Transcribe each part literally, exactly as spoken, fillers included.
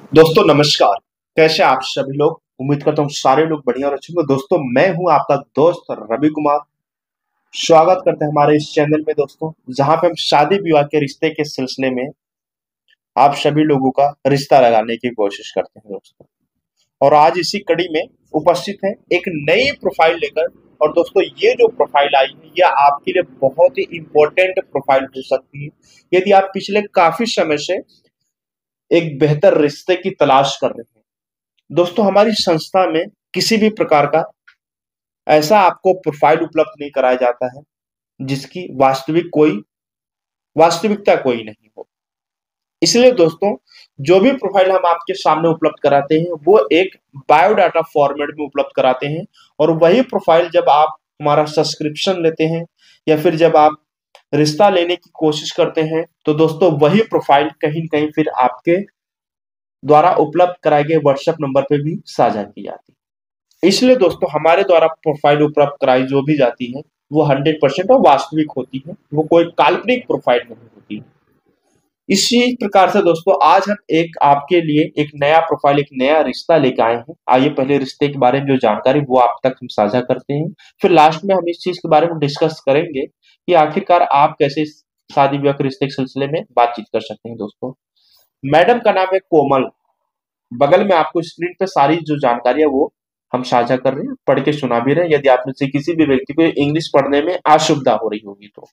दोस्तों नमस्कार। कैसे आप सभी लोग? उम्मीद करता हूँ सारे लोग बढ़िया और अच्छे होंगे। दोस्तों मैं हूँ आपका दोस्त रवि कुमार। स्वागत करते हैं हमारे इस चैनल में दोस्तों, जहाँ पे हम शादी विवाह के रिश्ते के सिलसिले में आप सभी लोगों का रिश्ता लगाने की कोशिश करते हैं दोस्तों। और आज इसी कड़ी में उपस्थित है एक नई प्रोफाइल लेकर। और दोस्तों ये जो प्रोफाइल आई है यह आपके लिए बहुत ही इम्पोर्टेंट प्रोफाइल हो सकती है यदि आप पिछले काफी समय से एक बेहतर रिश्ते की तलाश कर रहे हैं। दोस्तों हमारी संस्था में किसी भी प्रकार का ऐसा आपको प्रोफाइल उपलब्ध नहीं कराया जाता है जिसकी वास्तविक कोई वास्तविकता कोई नहीं हो। इसलिए दोस्तों जो भी प्रोफाइल हम आपके सामने उपलब्ध कराते हैं वो एक बायोडाटा फॉर्मेट में उपलब्ध कराते हैं। और वही प्रोफाइल जब आप हमारा सब्सक्रिप्शन लेते हैं या फिर जब आप रिश्ता लेने की कोशिश करते हैं तो दोस्तों वही प्रोफाइल कहीं न कहीं फिर आपके द्वारा उपलब्ध कराए गए व्हाट्सएप नंबर पे भी साझा की जाती है। इसलिए दोस्तों हमारे द्वारा प्रोफाइल उपलब्ध कराई जो भी जाती है वो हंड्रेड परसेंट और वास्तविक होती है, वो कोई काल्पनिक प्रोफाइल नहीं होती है। इसी प्रकार से दोस्तों आज हम एक आपके लिए एक नया प्रोफाइल, एक नया रिश्ता लेके आए हैं। आइए पहले रिश्ते के बारे में जो जानकारी वो आप तक हम साझा करते हैं, फिर लास्ट में हम इस चीज के बारे में डिस्कस करेंगे कि आखिरकार आप कैसे शादी विवाह के रिश्ते के सिलसिले में बातचीत कर सकते हैं। दोस्तों मैडम का नाम है कोमल। बगल में आपको स्क्रीन पे सारी जो जानकारी है वो हम साझा कर रहे हैं, पढ़ के सुना भी रहे हैं यदि आप में से किसी भी व्यक्ति को इंग्लिश पढ़ने में असुविधा हो रही होगी तो।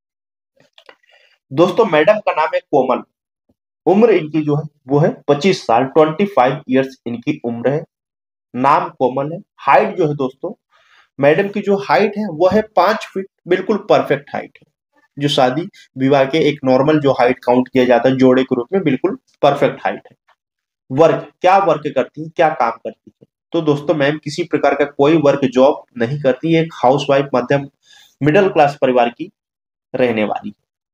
दोस्तों मैडम का नाम है कोमल। उम्र इनकी जो है वो है पच्चीस साल, पच्चीस इयर्स इनकी उम्र है। नाम कोमल है। हाइट जो है दोस्तों मैडम की जो हाइट है वो है पांच फीट, बिल्कुल परफेक्ट हाइट है, जो शादी विवाह के एक नॉर्मल जो हाइट काउंट किया जाता है जोड़े के रूप में बिल्कुल परफेक्ट हाइट है। वर्क, क्या वर्क करती है, क्या काम करती है? तो दोस्तों मैम किसी प्रकार का कोई वर्क जॉब नहीं करती, एक हाउसवाइफ मध्यम मिडिल क्लास परिवार की रहने वाली।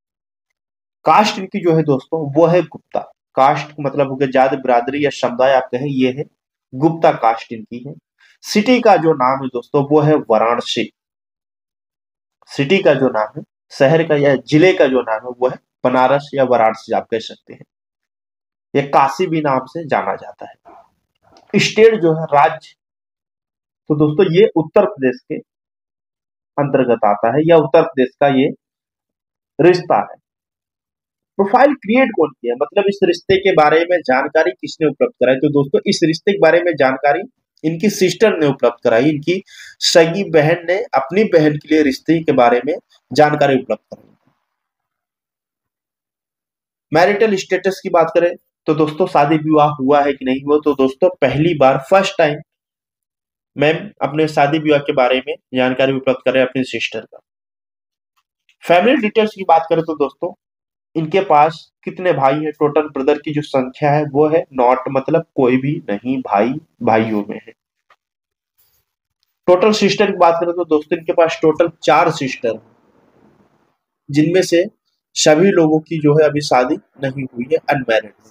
कास्ट इनकी जो है दोस्तों वो है गुप्ता। कास्ट मतलब हो गया जाति बिरादरी या समुदाय आप कहें, ये है गुप्ता कास्ट इनकी है। सिटी का जो नाम है दोस्तों वो है वाराणसी। सिटी का जो नाम है, शहर का या जिले का जो नाम है वो है बनारस या वाराणसी आप कह सकते हैं। यह काशी भी नाम से जाना जाता है। स्टेट जो है, राज्य, तो दोस्तों ये उत्तर प्रदेश के अंतर्गत आता है या उत्तर प्रदेश का ये रिश्ता है। प्रोफाइल क्रिएट कौन किया, मतलब इस रिश्ते के बारे में जानकारी किसने उपलब्ध कराई? तो दोस्तों इस रिश्ते के बारे में जानकारी इनकी सिस्टर ने उपलब्ध कराई। इनकी सगी बहन ने अपनी बहन के लिए रिश्ते के बारे में जानकारी उपलब्ध कराई। मैरिटल स्टेटस की बात करें तो दोस्तों शादी विवाह हुआ है कि नहीं हुआ? तो दोस्तों पहली बार फर्स्ट टाइम मैम अपने शादी विवाह के बारे में जानकारी उपलब्ध करें अपनी सिस्टर का। फैमिली डिटेल्स की बात करें तो दोस्तों इनके पास कितने भाई हैं? टोटल ब्रदर की जो संख्या है वो है नॉट, मतलब कोई भी नहीं, भाई भाइयों में है। टोटल सिस्टर की बात करें तो दोस्तों इनके पास टोटल चार सिस्टर, जिनमें से सभी लोगों की जो है अभी शादी नहीं हुई है, अनमैरिड है।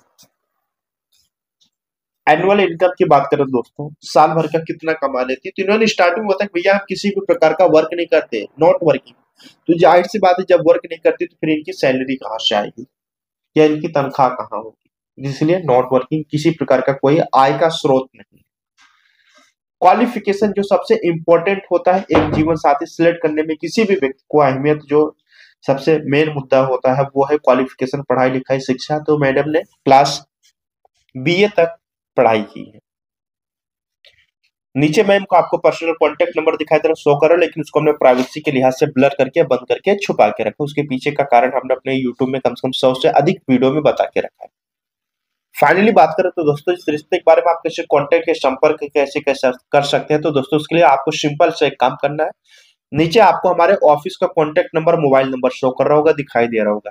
एनुअल इनकम की बात करें दोस्तों, साल भर का कितना कमा लेती है? तो इन्होंने स्टार्टिंग में बताया कि भैया हम किसी भी प्रकार का वर्क नहीं करते, नॉट वर्किंग। तो जाहिर सी बात है जब वर्क नहीं करती तो फिर इनकी सैलरी कहाँ से आएगी या इनकी तनख्वाह कहाँ होगी? इसलिए नॉट वर्किंग, किसी प्रकार का कोई आय का स्रोत नहीं। क्वालिफिकेशन जो सबसे इंपॉर्टेंट होता है एक जीवन साथी सिलेक्ट करने में, किसी भी व्यक्ति को अहमियत जो सबसे मेन मुद्दा होता है वो है क्वालिफिकेशन, पढ़ाई लिखाई शिक्षा। तो मैडम ने क्लास बीए तक पढ़ाई की है। नीचे मैम को आपको पर्सनल कॉन्टेक्ट नंबर दिखाई दे रहा है, शो कर रहा है, लेकिन उसको हमने प्राइवेसी के लिहाज से ब्लर करके बंद करके छुपा के रखा। उसके पीछे का कारण हमने अपने यूट्यूब में कम से कम सौ से अधिक वीडियो में बता के रखा है। फाइनली बात करें तो दोस्तों इस रिश्ते के बारे में आप कैसे कॉन्टेक्ट के संपर्क कैसे कैसे कर सकते हैं? तो दोस्तों उसके लिए आपको सिंपल से एक काम करना है, नीचे आपको हमारे ऑफिस का contact number, mobile number show कर रहा होगा, दिखाई दे रहा होगा।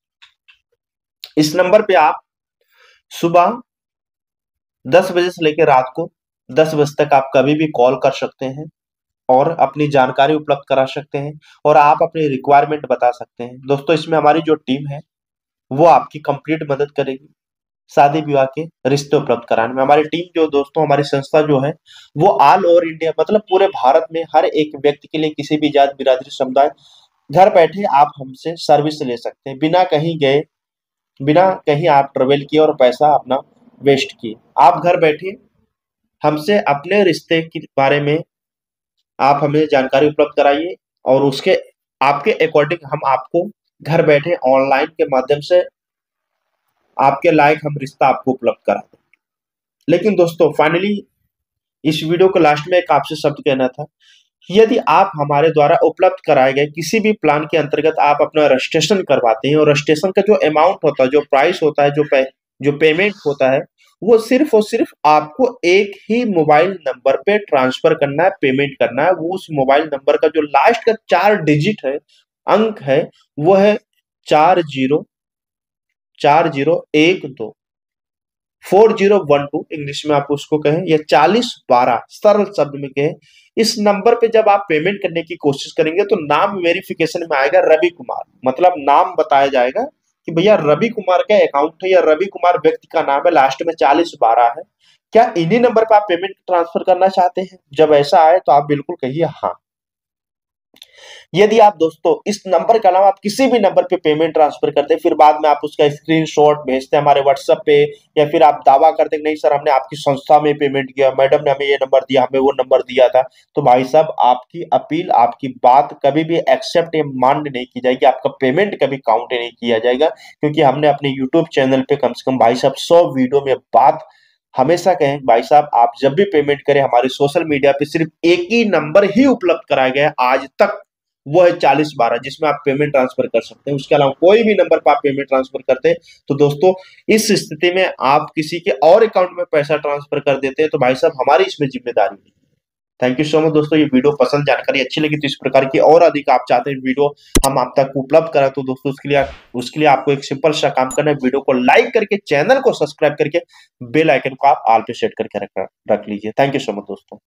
इस नंबर पे आप सुबह दस बजे से लेकर रात को दस बजे तक आप कभी भी कॉल कर सकते हैं और अपनी जानकारी उपलब्ध करा सकते हैं और आप अपनी रिक्वायरमेंट बता सकते हैं। दोस्तों इसमें हमारी जो टीम है वो आपकी कंप्लीट मदद करेगी शादी विवाह के रिश्ते उपलब्ध कराने में। हमारी टीम जो दोस्तों, हमारी संस्था जो है वो ऑल ओवर इंडिया, मतलब पूरे भारत में हर एक व्यक्ति के लिए, किसी भी जात बिरादरी समुदाय, घर बैठे आप हमसे सर्विस ले सकते हैं बिना कहीं गए, बिना कहीं आप ट्रेवल किए और पैसा अपना वेस्ट किए। आप घर बैठे हमसे अपने रिश्ते के बारे में आप हमें जानकारी उपलब्ध कराइए और उसके आपके अकॉर्डिंग हम आपको घर बैठे ऑनलाइन के माध्यम से आपके लायक हम रिश्ता आपको उपलब्ध करा दें। लेकिन दोस्तों फाइनली इस वीडियो को लास्ट में एक आपसे शब्द कहना था, यदि आप हमारे द्वारा उपलब्ध कराए गए किसी भी प्लान के अंतर्गत आप अपना रजिस्ट्रेशन करवाते हैं और रजिस्ट्रेशन का जो अमाउंट होता है, जो प्राइस होता है, जो पे, जो पेमेंट होता है, वो सिर्फ और सिर्फ आपको एक ही मोबाइल नंबर पे ट्रांसफर करना है, पेमेंट करना है। वो उस मोबाइल नंबर का जो लास्ट का चार डिजिट है, अंक है, वो है चार जीरो चार जीरो एक दो, four zero one two English में आप उसको कहें या चालीस बारह सरल शब्द में कहें। इस नंबर पे जब आप पेमेंट करने की कोशिश करेंगे तो नाम वेरिफिकेशन में आएगा रवि कुमार, मतलब नाम बताया जाएगा कि भैया रवि कुमार का अकाउंट है या रवि कुमार व्यक्ति का नाम है, लास्ट में चालीस बारह है। क्या इन्हीं नंबर पे आप पेमेंट ट्रांसफर करना चाहते हैं? जब ऐसा आए तो आप बिल्कुल कहिए हाँ। यदि आप दोस्तों इस नंबर के अलावा आप किसी भी नंबर पे पेमेंट ट्रांसफर करते हैं, फिर बाद में आप उसका स्क्रीनशॉट भेजते हैं हमारे व्हाट्सएप पे, या फिर आप दावा करते हैं नहीं सर हमने आपकी संस्था में पेमेंट किया, मैडम ने हमें ये नंबर दिया, हमें वो नंबर दिया था, तो भाई साहब आपकी अपील, आपकी बात कभी भी एक्सेप्ट या मान्य नहीं की जाएगी, आपका पेमेंट कभी काउंट नहीं किया जाएगा। क्योंकि हमने अपने यूट्यूब चैनल पे कम से कम भाई साहब सौ वीडियो में बात हमेशा कहें भाई साहब आप जब भी पेमेंट करें हमारे सोशल मीडिया पे सिर्फ एक ही नंबर ही उपलब्ध कराया गया आज तक, वो है चालीस बारह, जिसमें आप पेमेंट ट्रांसफर कर सकते हैं। उसके अलावा कोई भी नंबर पर आप पेमेंट ट्रांसफर करते हैं तो दोस्तों इस स्थिति में आप किसी के और अकाउंट में पैसा ट्रांसफर कर देते हैं तो भाई साहब हमारी इसमें जिम्मेदारी नहीं। थैंक यू सो मच दोस्तों, ये वीडियो पसंद जानकारी अच्छी लगी तो इस प्रकार की और अधिक आप चाहते हैं वीडियो हम आप तक उपलब्ध करें तो दोस्तों उसके लिए उसके लिए आपको एक सिंपल सा काम करना है, वीडियो को लाइक करके चैनल को सब्सक्राइब करके बेल आइकन को आप ऑल पे सेट करके रख रख लीजिए। थैंक यू सो मच दोस्तों।